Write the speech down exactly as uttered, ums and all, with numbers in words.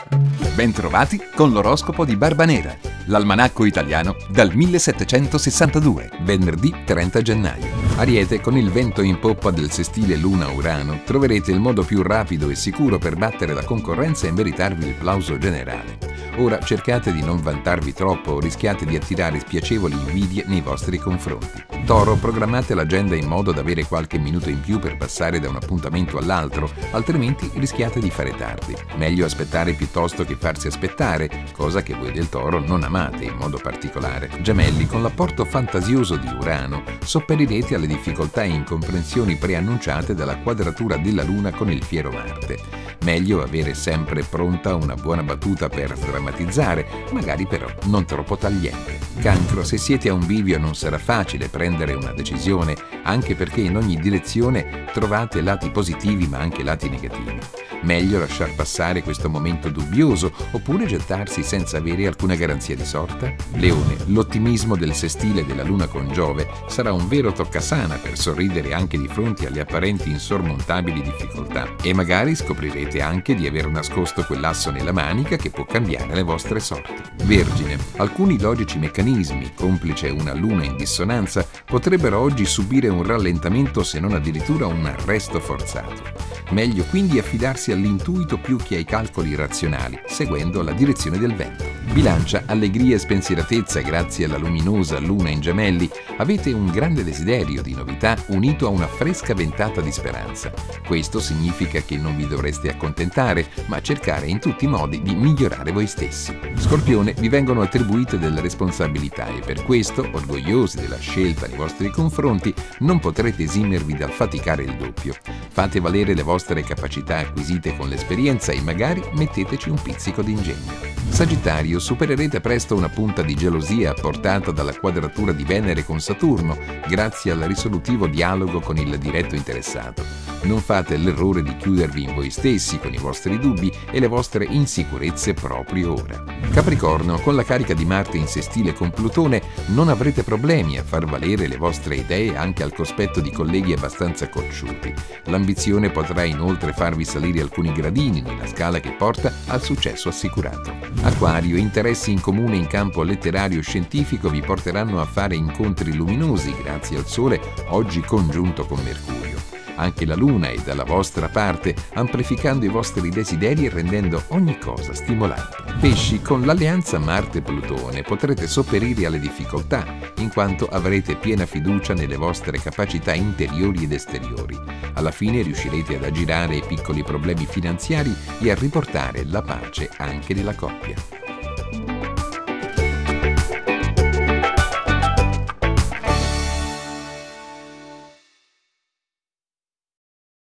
Bentrovati con l'oroscopo di Barbanera, l'almanacco italiano dal millesettecentosessantadue, venerdì trenta gennaio. Ariete, con il vento in poppa del sestile Luna-Urano, troverete il modo più rapido e sicuro per battere la concorrenza e meritarvi il plauso generale. Ora cercate di non vantarvi troppo o rischiate di attirare spiacevoli invidie nei vostri confronti. Toro, programmate l'agenda in modo da avere qualche minuto in più per passare da un appuntamento all'altro, altrimenti rischiate di fare tardi. Meglio aspettare piuttosto che farsi aspettare, cosa che voi del Toro non amate in modo particolare. Gemelli, con l'apporto fantasioso di Urano, sopperirete alle difficoltà e incomprensioni preannunciate dalla quadratura della Luna con il fiero Marte. Meglio avere sempre pronta una buona battuta per sdrammatizzare, magari però non troppo tagliente. Cancro, se siete a un bivio non sarà facile prendere una decisione, anche perché in ogni direzione trovate lati positivi ma anche lati negativi. Meglio lasciar passare questo momento dubbioso oppure gettarsi senza avere alcuna garanzia di sorta? Leone, l'ottimismo del sestile della Luna con Giove sarà un vero toccasana per sorridere anche di fronte alle apparenti insormontabili difficoltà e magari scoprirete anche di aver nascosto quell'asso nella manica che può cambiare le vostre sorti. Vergine, alcuni logici meccanismi, complice una Luna in dissonanza, potrebbero oggi subire un rallentamento se non addirittura un arresto forzato. Meglio quindi affidarsi all'intuito più che ai calcoli razionali, seguendo la direzione del vento. Bilancia, allegria e spensieratezza grazie alla luminosa Luna in Gemelli. Avete un grande desiderio di novità unito a una fresca ventata di speranza. Questo significa che non vi dovreste accontentare, ma cercare in tutti i modi di migliorare voi stessi. Scorpione, vi vengono attribuite delle responsabilità e per questo, orgogliosi della scelta nei vostri confronti, non potrete esimervi dal faticare il doppio. Fate valere le vostre capacità acquisite con l'esperienza e magari metteteci un pizzico d'ingegno. Sagittario, supererete presto una punta di gelosia apportata dalla quadratura di Venere con Saturno, grazie al risolutivo dialogo con il diretto interessato. Non fate l'errore di chiudervi in voi stessi con i vostri dubbi e le vostre insicurezze proprio ora. Capricorno, con la carica di Marte in sestile con Plutone, non avrete problemi a far valere le vostre idee anche al cospetto di colleghi abbastanza cocciuti. L'ambizione potrà inoltre farvi salire alcuni gradini nella scala che porta al successo assicurato. Acquario, interessi in comune in campo letterario scientifico vi porteranno a fare incontri luminosi grazie al Sole, oggi congiunto con Mercurio. Anche la Luna è dalla vostra parte, amplificando i vostri desideri e rendendo ogni cosa stimolante. Pesci, con l'alleanza Marte-Plutone potrete sopperire alle difficoltà, in quanto avrete piena fiducia nelle vostre capacità interiori ed esteriori. Alla fine riuscirete ad aggirare i piccoli problemi finanziari e a riportare la pace anche nella coppia.